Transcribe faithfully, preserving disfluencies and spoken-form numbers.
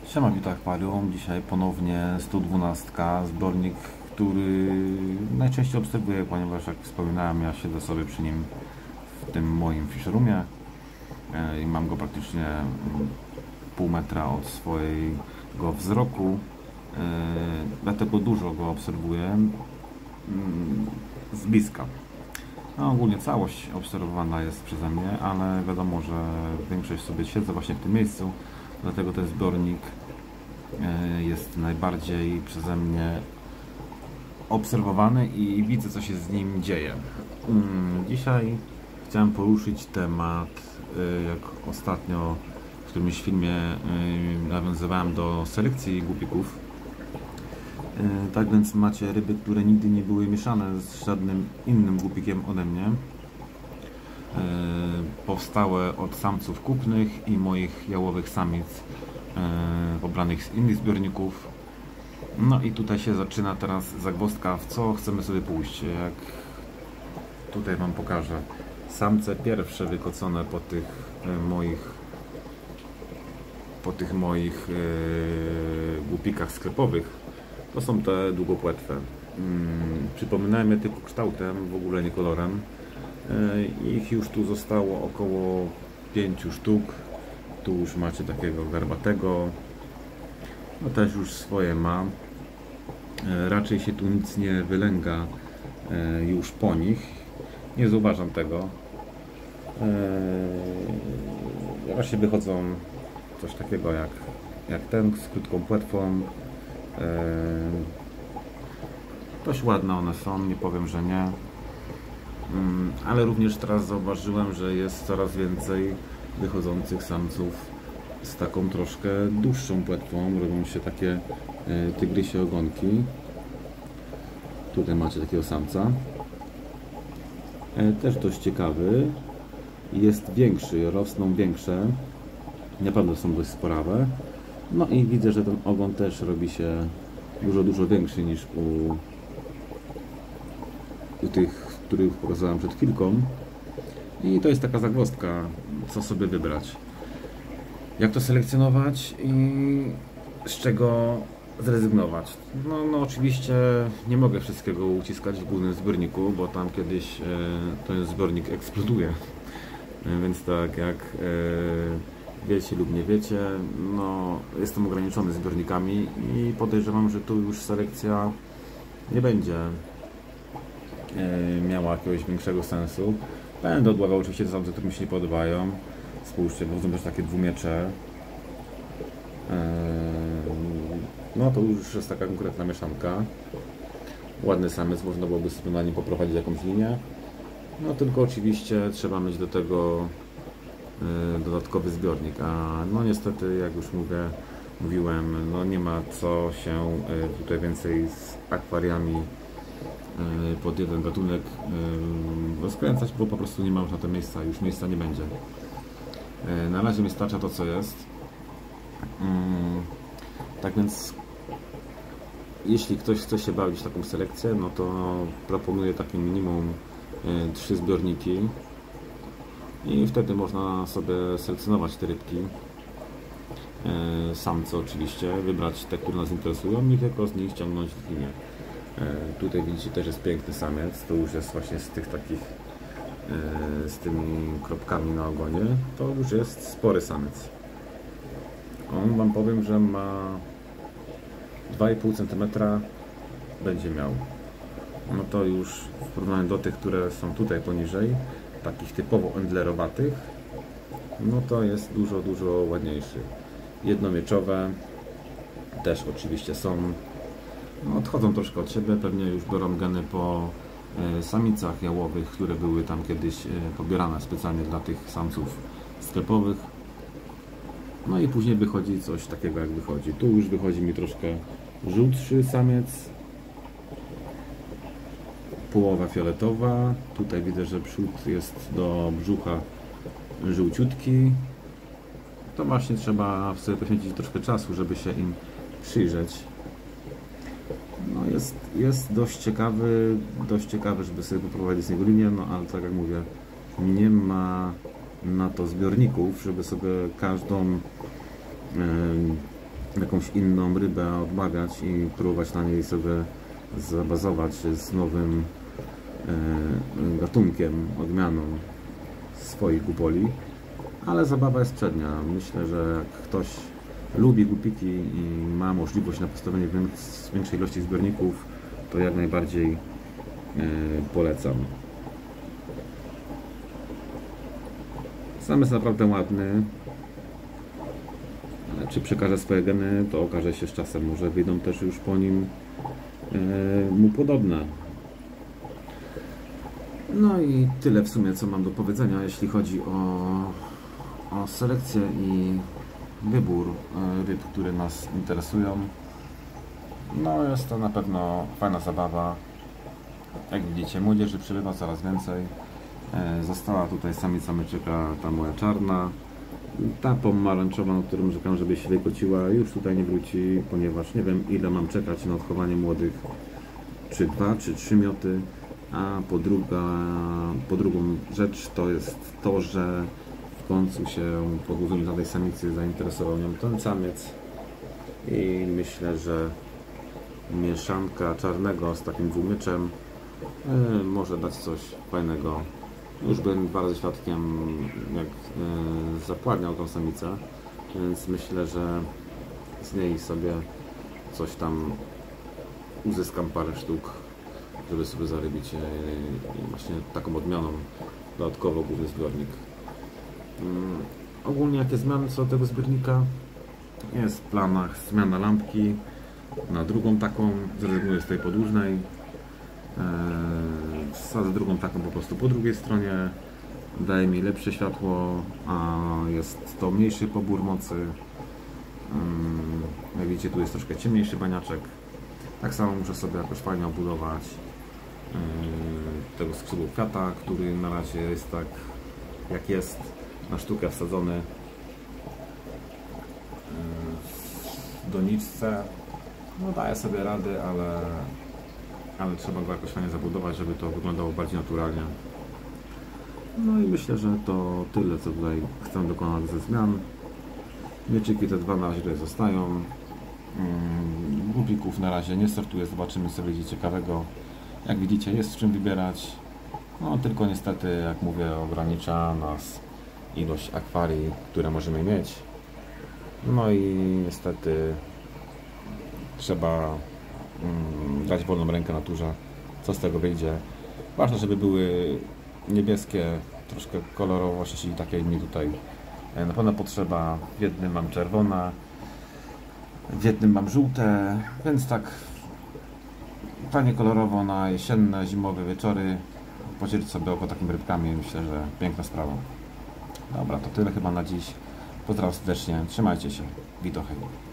Siema, witaj Palią. Dzisiaj ponownie sto dwanaście, zbiornik, który najczęściej obserwuję, ponieważ jak wspominałem, ja siedzę sobie przy nim w tym moim Fisherumie i mam go praktycznie pół metra od swojego wzroku, dlatego dużo go obserwuję z bliska. No, ogólnie całość obserwowana jest przeze mnie, ale wiadomo, że większość sobie siedzę właśnie w tym miejscu, dlatego ten zbiornik jest najbardziej przeze mnie obserwowany i widzę, co się z nim dzieje. Dzisiaj chciałem poruszyć temat, jak ostatnio w którymś filmie nawiązywałem do selekcji głupików. Tak więc macie ryby, które nigdy nie były mieszane z żadnym innym głupikiem ode mnie. Powstałe od samców kupnych i moich jałowych samic pobranych z innych zbiorników. No i tutaj się zaczyna teraz zagwozdka, w co chcemy sobie pójść. Jak tutaj Wam pokażę. Samce pierwsze wykocone po tych moich po tych moich yy, głupikach sklepowych to są te długopłetwe. Hmm, przypominałem je tylko kształtem, w ogóle nie kolorem. Yy, ich już tu zostało około pięciu sztuk. Tu już macie takiego garbatego. No też już swoje ma. Yy, raczej się tu nic nie wylęga yy, już po nich. Nie zauważam tego. Yy, właśnie wychodzą coś takiego jak, jak ten z krótką płetwą. Yy, dość ładne one są, nie powiem, że nie. Yy, ale również teraz zauważyłem, że jest coraz więcej wychodzących samców z taką troszkę dłuższą płetwą. Robią się takie yy, tygrysie ogonki. Tutaj macie takiego samca. Yy, też dość ciekawy. Jest większy, rosną większe. Naprawdę są dość sporawe. No i widzę, że ten ogon też robi się dużo, dużo większy niż u, u tych, których pokazałem przed chwilką. I to jest taka zagwozdka, co sobie wybrać. Jak to selekcjonować i z czego zrezygnować. No, no oczywiście nie mogę wszystkiego uciskać w głównym zbiorniku, bo tam kiedyś e, ten zbiornik eksploduje. E, więc tak jak e, wiecie lub nie wiecie, no jestem ograniczony zbiornikami i podejrzewam, że tu już selekcja nie będzie e, miała jakiegoś większego sensu. Będę odławał oczywiście te samce, które mi się nie podobają. Spójrzcie, bo są też takie dwumiecze. E, no to już jest taka konkretna mieszanka. Ładny samiec, można byłoby sobie na nim poprowadzić jakąś linię. No tylko oczywiście trzeba mieć do tego dodatkowy zbiornik, a no niestety, jak już mówię, mówiłem, no nie ma co się tutaj więcej z akwariami pod jeden gatunek rozkręcać, bo po prostu nie ma już na to miejsca, już miejsca nie będzie. Na razie mi starcza to, co jest. Tak więc jeśli ktoś chce się bawić w taką selekcję, no to proponuję takie minimum trzy zbiorniki. I wtedy można sobie selekcjonować te rybki, e, samce oczywiście, wybrać te, które nas interesują i tylko z nich ściągnąć linię. E, tutaj widzicie, też jest piękny samiec, to już jest właśnie z tych takich, e, z tymi kropkami na ogonie, to już jest spory samiec. On, Wam powiem, że ma dwa i pół centymetra będzie miał. No to już w porównaniu do tych, które są tutaj poniżej, takich typowo endlerowatych, no to jest dużo, dużo ładniejszy. Jednomieczowe też oczywiście są, no odchodzą troszkę od siebie, pewnie już biorą geny po e, samicach jałowych, które były tam kiedyś e, pobierane specjalnie dla tych samców sklepowych. No i później wychodzi coś takiego, jak wychodzi. Tu już wychodzi mi troszkę żółtszy samiec, połowa fioletowa. Tutaj widzę, że przód jest do brzucha żółciutki. To właśnie trzeba sobie poświęcić troszkę czasu, żeby się im przyjrzeć. No jest, jest dość ciekawy, dość ciekawy, żeby sobie poprowadzić z niego linię, no ale tak jak mówię, nie ma na to zbiorników, żeby sobie każdą jakąś inną rybę odmawiać i próbować na niej sobie zabazować z nowym e, gatunkiem, odmianą swoich gupoli, ale zabawa jest przednia. Myślę, że jak ktoś lubi gupiki i ma możliwość na postawienie większej ilości zbiorników, to jak najbardziej e, polecam. Sam jest naprawdę ładny. Czy przekaże swoje geny, to okaże się z czasem. Może wyjdą też już po nim e, mu podobne. No i tyle w sumie, co mam do powiedzenia, jeśli chodzi o, o selekcję i wybór e, ryb, które nas interesują. No jest to na pewno fajna zabawa. Jak widzicie, młodzieży przybywa coraz więcej. E, została tutaj samica myczyka, ta moja czarna. Ta pomarańczowa, na którą czekam, żeby się wykociła, już tutaj nie wróci, ponieważ nie wiem, ile mam czekać na odchowanie młodych, czy dwa, czy trzy mioty. A po, druga, po drugą rzecz to jest to, że w końcu się po złożeniu tej samicy zainteresował nią ten samiec i myślę, że mieszanka czarnego z takim dwumyczem yy, może dać coś fajnego. Już byłem dwa razy świadkiem, jak yy, zapładniał tą samicę, więc myślę, że z niej sobie coś tam uzyskam parę sztuk, żeby sobie zarybić i właśnie taką odmianą dodatkowo główny zbiornik. Hmm. Ogólnie jakie zmiany co do tego zbiornika? Jest w planach zmiana lampki na drugą taką, zrezygnuję z tej podłużnej, eee, wsadzę drugą taką po prostu po drugiej stronie, daje mi lepsze światło, a jest to mniejszy pobór mocy. Hmm. Jak widzicie, tu jest troszkę ciemniejszy baniaczek. Tak samo muszę sobie jakoś fajnie obudować tego skrzydła kwiata, który na razie jest tak jak jest, na sztukę wsadzony w doniczce. No daje sobie rady, ale, ale trzeba go jakoś fajnie zabudować, żeby to wyglądało bardziej naturalnie. No i myślę, że to tyle, co tutaj chcę dokonać ze zmian. Mieczyki te dwa na razie tutaj zostają. Gupików na razie nie sortuję, zobaczymy co będzie ciekawego. Jak widzicie, jest w czym wybierać, no tylko niestety, jak mówię, ogranicza nas ilość akwarii, które możemy mieć. No i niestety trzeba mm, dać wolną rękę naturze, co z tego wyjdzie. Ważne, żeby były niebieskie, troszkę kolorowości, takie jak mi tutaj na pewno potrzeba. W jednym mam czerwone, w jednym mam żółte, więc tak fajnie kolorowo na jesienne, zimowe wieczory podzielić sobie oko takimi rybkami. Myślę, że piękna sprawa. Dobra, to tyle chyba na dziś. Pozdrawiam serdecznie, trzymajcie się. Widochej.